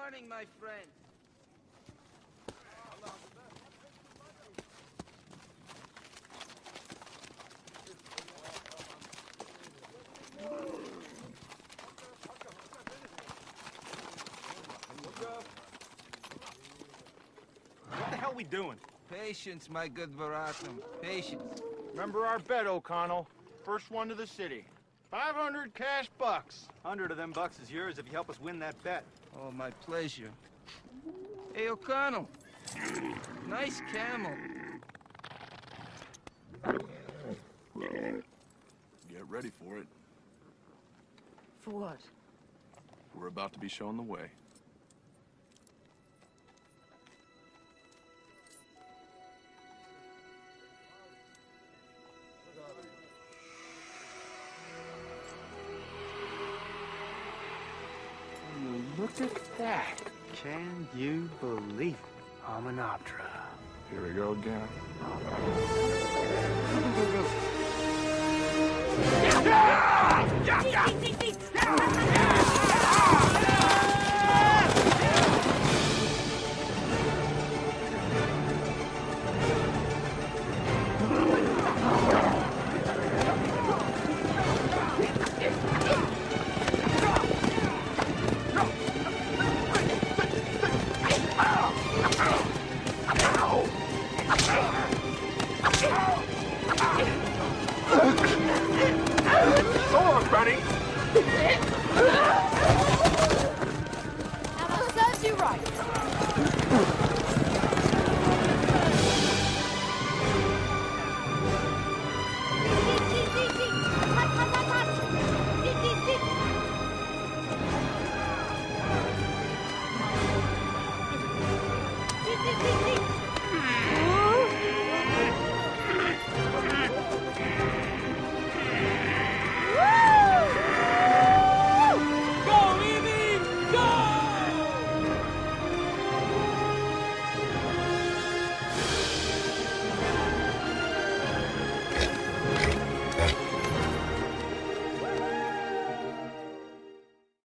morning, my friend. What the hell are we doing? Patience, my good Varatum. Patience. Remember our bet, O'Connell. First one to the city. 500 cash bucks. 100 of them bucks is yours if you help us win that bet. Oh, my pleasure. Hey, O'Connell. Nice camel. Get ready for it. For what? We're about to be shown the way. Look at that. Can you believe it? Hominoptera. Here we go again. Serves you right.